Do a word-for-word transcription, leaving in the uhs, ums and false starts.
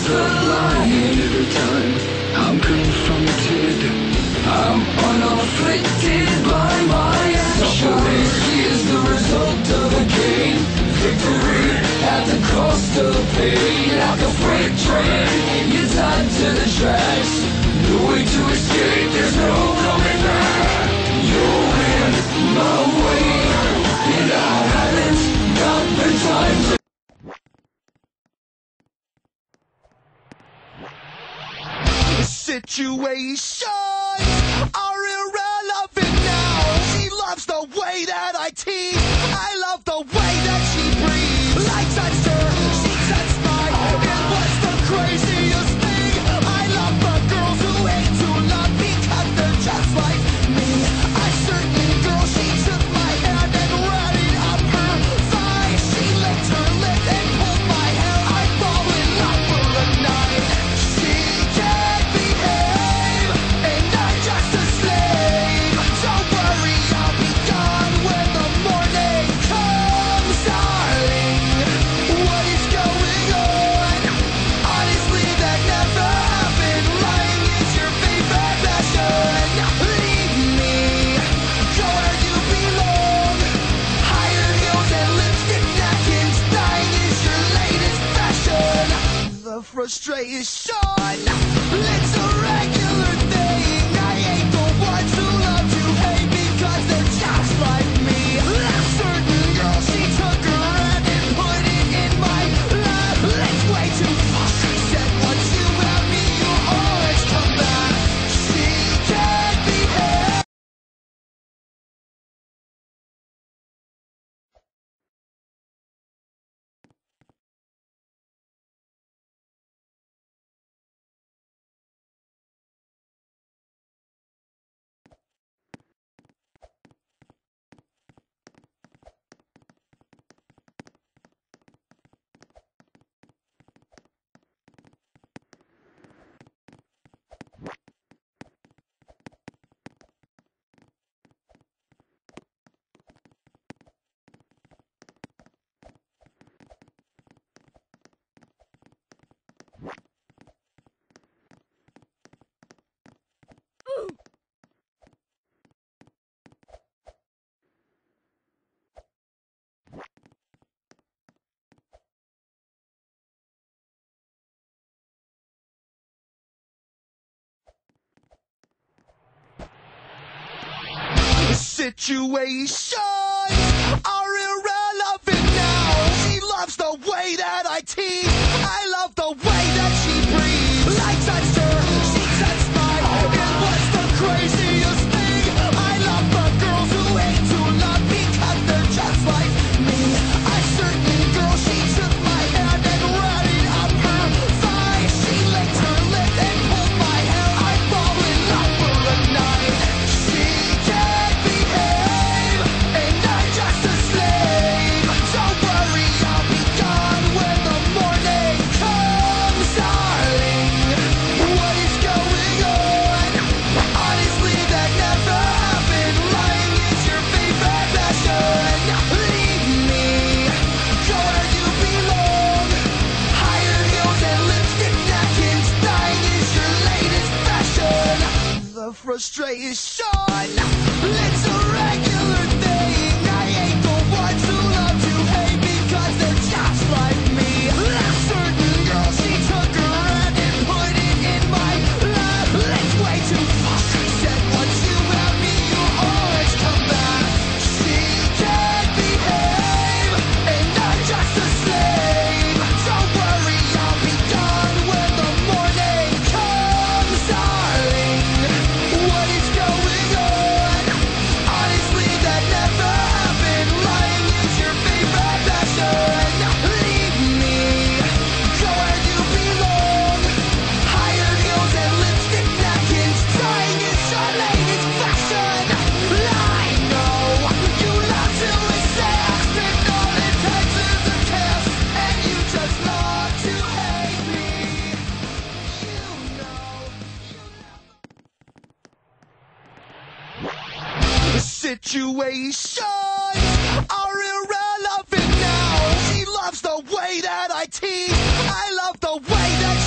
the line. And every time I'm confronted, I'm unafflicted by my actions. Suffering is the result of a game. Victory at the cost of pain. Like a freight train, you're tied to the tracks. No way to escape, there's no coming back. You're in my way, and I haven't got the time to. Situations are irrelevant now. She loves the way that I tease. I love the way that she breathes. I touched her, she touched mine. It was the craziest thing. I love the girls who hate to love because they're just like me. A certain girl, she took my hand and ran it up her thigh. She licked her lip and pulled my hair. I fall in love for a night. She can't behave, and I'm just a slave. Don't worry, I'll be gone when the morning comes, darling. What is going on? Honestly, that never happened. Lying is your favorite passion. Leave me, go where you belong. Higher heels and lipstick napkins. Dying is your latest fashion. The frustration, it's a regular thing. I ain't the ones who love to hate because they're just like me. A certain girl, she took her hand and put it in my lap. It's way too far. She said, once you have me, you'll always come back. She can't behave. Situations are irrelevant now. She loves the way that I tease. I love the way that she breathes. I touched her, she touched mine. It was the craziest thing. I love the girls who hate to love because they're just like me. A certain girl, she took my hand and ran it up her thigh. She licked her lip and pulled my hair. I fall in love for a night. She can't behave, and I'm just a slave. Don't worry, I'll be gone when the morning comes, darling. What is going on? Honestly, that never happened. Lying is your favorite passion. Leave me, go where you belong. Higher heels and lipstick napkins. Dying is your latest fashion. The frustration, it's a regular thing. I ain't the ones who love to hate because they're just like me. A certain girl, she took her hand and put it in my lap. It's way too far. She said, once you have me, you'll always come back. She can't behave, and I'm just a slave. Don't worry, I'll be gone when the morning comes, darling. What is going on? Honestly, that never happened. Lying is your favorite passion. Leave me, go where you belong. Higher heels and lipstick napkins. Dying is your latest fashion. I know you love to accept, and all it takes is a kiss, and you just love to hate me. You know, you never. Situations are irrelevant now. She loves the way that I tease. I love the way that